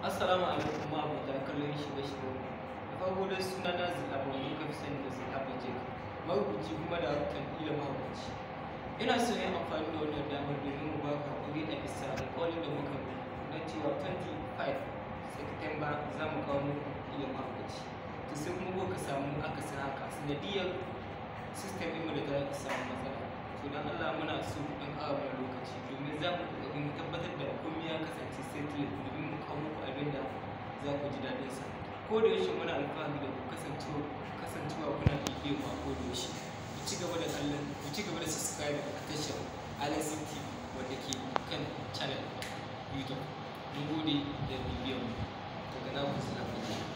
Assalamu alaikum ma'abota kallon shirye-shiryen mu. Da farko dai suna na Zilabu wanda kuka fi sani da Zilabu Jek, marubuci kuma da harkar ila mahaukaci. Ina so yin amfani da wannan damar domin mu baka haƙuri a bisa alƙawarin da muka yi na cewa 25 September za mu kawo muku ila mahaukaci. To sai kuma ka samu akasin haka sanadiyar system ɗinmu da ta samu matsala. To don Allah muna so ku ɗan ƙara mana lokaci domin za mu ƙoƙari mu tabbatar da komai ya kasance settled domin mu kawo muku abin da za ku ji daɗin sa. Ko da yaushe muna alfahari da ku kasancewa kuna bibiyo mu a ko da yaushe. Ku ci gaba da kallon, ku ci gaba da subscribe a tashar Alexin TV wanda ke kan channel YouTube. Mun gode da bibiyon mu. Daga na ku